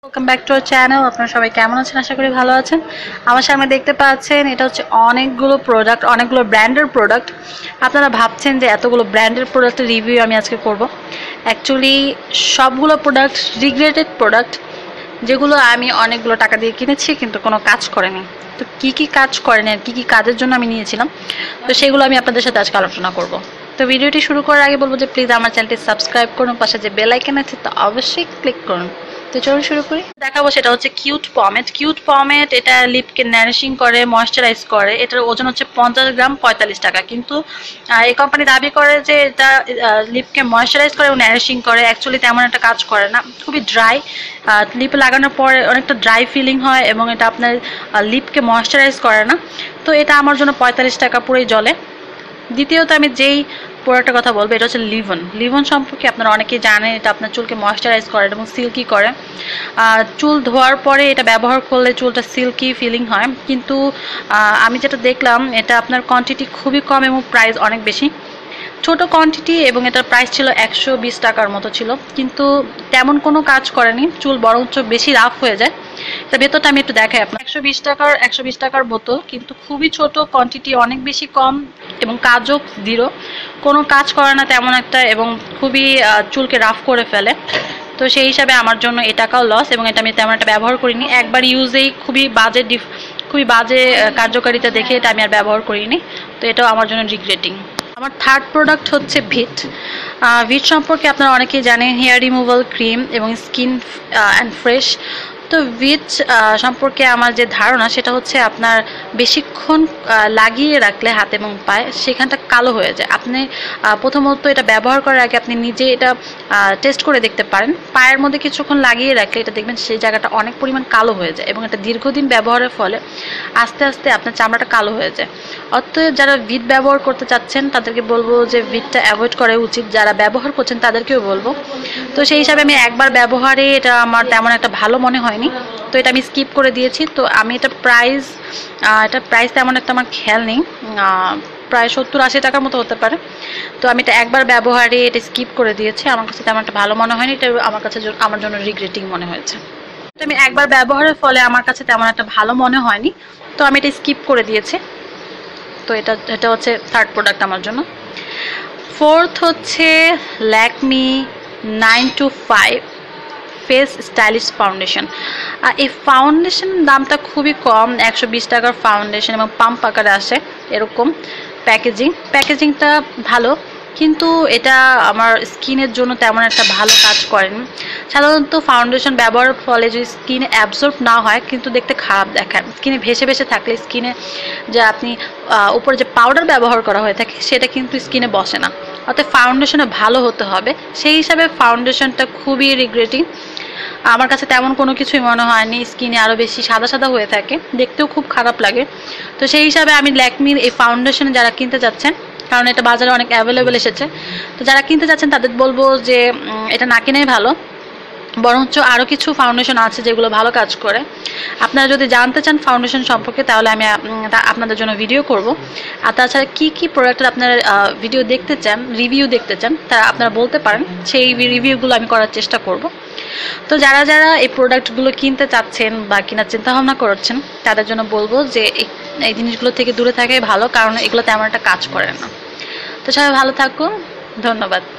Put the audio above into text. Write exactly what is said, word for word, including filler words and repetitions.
Welcome back to our channel. আপনারা সবাই কেমন আছেন? আশা করি ভালো আছেন। আমার সামনে দেখতে পাচ্ছেন এটা হচ্ছে অনেকগুলো প্রোডাক্ট, অনেকগুলো ব্র্যান্ডের প্রোডাক্ট। আপনারা ভাবছেন যে এতগুলো ব্র্যান্ডের প্রোডাক্টের রিভিউ আমি আজকে করব। অ্যাকচুয়ালি সবগুলো প্রোডাক্ট রিগ্রেটেড প্রোডাক্ট, যেগুলো আমি অনেকগুলো টাকা দিয়ে কিনেছি কিন্তু কোনো কাজ করেনি। তো কী কী কাজ করেনি আর কী কী কাজের জন্য আমি নিয়েছিলাম, তো সেগুলো আমি আপনাদের সাথে আজকে আলোচনা করব। তো ভিডিওটি শুরু করার আগে বলবো যে প্লিজ আমার চ্যানেলটি সাবস্ক্রাইব করুন, পাশে যে বেল আইকন আছে তো অবশ্যই ক্লিক করুন। তো চলুন শুরু করি। দেখাবো সেটা হচ্ছে কিউট পমেট। কিউট পমেট এটা লিপকে নারিশিং করে, ময়শ্চারাইজ করে। এটার ওজন হচ্ছে পঞ্চাশ গ্রাম, পঁয়তাল্লিশ টাকা। কিন্তু এই কোম্পানি দাবি করে যে এটা লিপকে ময়শ্চারাইজ করে এবং নারিশিং করে। অ্যাকচুয়ালি তেমন একটা কাজ করে না, খুবই ড্রাই। লিপে লাগানোর পরে অনেকটা ড্রাই ফিলিং হয় এবং এটা আপনার লিপকে ময়শ্চারাইজ করে না। তো এটা আমার জন্য পঁয়তাল্লিশ টাকা পুরোই জ্বলে। দ্বিতীয়ত আমি যেই প্রোডাক্টের কথা বলবো এটা হচ্ছে লিভন। লিভন সম্পর্কে আপনারা অনেকেই জানেন, এটা আপনার চুলকে ময়শ্চারাইজ করে এবং সিল্কি করে। চুল ধোয়ার পরে এটা ব্যবহার করলে চুলটা সিল্কি ফিলিং হয়। কিন্তু আমি যেটা দেখলাম এটা আপনার কোয়ান্টিটি খুবই কম এবং প্রাইস অনেক বেশি। ছোট কোয়ান্টিটি এবং এটার প্রাইস ছিল একশো বিশ টাকার মতো ছিল, কিন্তু তেমন কোনো কাজ করেনি। চুল বরঞ্চ বেশি রাফ হয়ে যায়। তা ভেতরটা আমি একটু দেখাই আপনার। একশো বিশ টাকার একশো বিশ টাকার বোতল, কিন্তু খুবই ছোট, কোয়ান্টিটি অনেক বেশি কম এবং কাজও দৃঢ়। কোনো কাজ করে না তেমন একটা এবং খুবই চুলকে রাফ করে ফেলে। তো সেই হিসাবে আমার জন্য এ টাকাও লস এবং এটা আমি তেমন একটা ব্যবহার করিনি। একবার ইউজেই খুবই বাজে ডিফ খুবই বাজে কার্যকারিতা দেখে এটা আমি আর ব্যবহার করিনি। তো এটাও আমার জন্য রিগ্রেটিং। আমার থার্ড প্রোডাক্ট হচ্ছে ভিট। ভিট সম্পর্কে আপনারা অনেকেই জানেন, হেয়ার রিমুভাল ক্রিম এবং স্কিন অ্যান্ড ফ্রেশ। তো ভিট সম্পর্কে আমার যে ধারণা সেটা হচ্ছে আপনার বেশিক্ষণ লাগিয়ে রাখলে হাত এবং পায়ে সেখানটা কালো হয়ে যায়। আপনি প্রথমত এটা ব্যবহার করার আগে আপনি নিজে এটা টেস্ট করে দেখতে পারেন। পায়ের মধ্যে কিছুক্ষণ লাগিয়ে রাখলে এটা দেখবেন সেই জায়গাটা অনেক পরিমাণ কালো হয়ে যায় এবং এটা দীর্ঘদিন ব্যবহারের ফলে আস্তে আস্তে আপনার চামড়াটা কালো হয়ে যায়। অতএব যারা ভিট ব্যবহার করতে চাচ্ছেন তাদেরকে বলবো যে ভিটটা অ্যাভয়েড করা উচিত। যারা ব্যবহার করছেন তাদেরকেও বলবো। তো সেই হিসাবে আমি একবার ব্যবহারে এটা আমার তেমন একটা ভালো মনে হয়নি, তো এটা আমি স্কিপ করে দিয়েছি। তো আমি এটা প্রাইস এটা প্রাইস তেমন একটা আমার খেয়াল নেই, প্রায় সত্তর আশি টাকার মতো হতে পারে। তো আমি এটা একবার ব্যবহারে এটা স্কিপ করে দিয়েছি। আমার কাছে তেমন একটা ভালো মনে হয়নি, এটা আমার কাছে আমার জন্য রিগ্রেটিং মনে হয়েছে। আমি একবার ব্যবহারের ফলে আমার কাছে তেমন একটা ভালো মনে হয়নি, তো আমি এটা স্কিপ করে দিয়েছি। তো এটা এটা হচ্ছে থার্ড প্রোডাক্ট আমার জন্য। ফোর্থ হচ্ছে Lakme nine to five face stylish foundation. এই ফাউন্ডেশন দামটা খুবই কম, একশো বিশ টাকার ফাউন্ডেশন এবং পাম্প আকারে আসে এরকম প্যাকেজিং। প্যাকেজিংটা ভালো, কিন্তু এটা আমার স্কিনের জন্য তেমন একটা ভালো কাজ করেনি। সাধারণত ফাউন্ডেশন ব্যবহারের ফলে যদি স্কিনে অ্যাবজর্ব না হয় কিন্তু দেখতে খারাপ দেখায়। স্কিনে ভেসে ভেসে থাকলে স্কিনে যে আপনি উপরে যে পাউডার ব্যবহার করা হয়ে থাকে সেটা কিন্তু স্কিনে বসে না। অর্থাৎ ফাউন্ডেশনে ভালো হতে হবে। সেই হিসাবে ফাউন্ডেশনটা খুবই রিগ্রেটিং। আমার কাছে তেমন কোনো কিছুই মনে হয়নি, স্কিনে আরও বেশি সাদা সাদা হয়ে থাকে, দেখতেও খুব খারাপ লাগে। তো সেই হিসাবে আমি ল্যাকমির এই ফাউন্ডেশন যারা কিনতে যাচ্ছেন, কারণ এটা বাজারে অনেক অ্যাভেলেবেল এসেছে, তো যারা কিনতে যাচ্ছেন তাদের বলবো যে এটা না কিনেই ভালো। বরঞ্চ আরও কিছু ফাউন্ডেশন আছে যেগুলো ভালো কাজ করে। আপনারা যদি জানতে চান ফাউন্ডেশন সম্পর্কে তাহলে আমি আপনাদের জন্য ভিডিও করব। আর তাছাড়া কী কী প্রোডাক্টের আপনারা ভিডিও দেখতে চান, রিভিউ দেখতে চান, তা আপনারা বলতে পারেন, সেই রিভিউগুলো আমি করার চেষ্টা করব। তো যারা যারা এই প্রোডাক্টগুলো কিনতে চাচ্ছেন বা কেনার চিন্তাভাবনা করছেন তাদের জন্য বলবো যে এই জিনিসগুলো থেকে দূরে থাকাই ভালো, কারণ এগুলো তেমন একটা কাজ করে না। তো সবাই ভালো থাকুন, ধন্যবাদ।